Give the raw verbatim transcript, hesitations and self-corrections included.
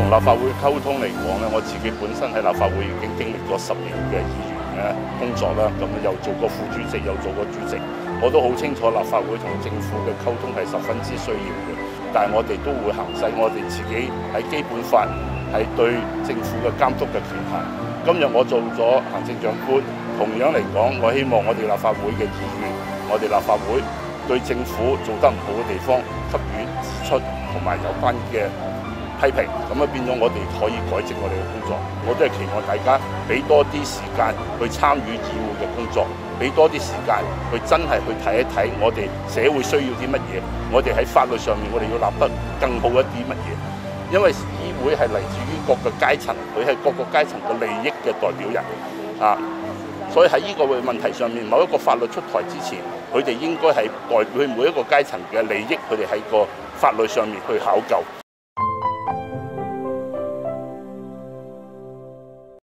立法會溝通嚟講咧，我自己本身喺立法會已經經歷咗十年嘅議員嘅工作啦，咁又做過副主席，又做過主席，我都好清楚立法會同政府嘅溝通係十分之需要嘅。但係我哋都會行使我哋自己喺基本法係對政府嘅監督嘅權限。今日我做咗行政長官，同樣嚟講，我希望我哋立法會嘅議員，我哋立法會對政府做得唔好嘅地方給予指出，同埋有關嘅批評，咁啊變咗我哋可以改正我哋嘅工作。我都係期望大家俾多啲時間去參與議會嘅工作，俾多啲時間去真係去睇一睇我哋社會需要啲乜嘢，我哋喺法律上面我哋要立得更好一啲乜嘢。因為議會係嚟自於各個階層，佢係各個階層嘅利益嘅代表人啊，所以喺呢個問題上面，某一個法律出台之前，佢哋應該係代表每一個階層嘅利益，佢哋喺個法律上面去考究。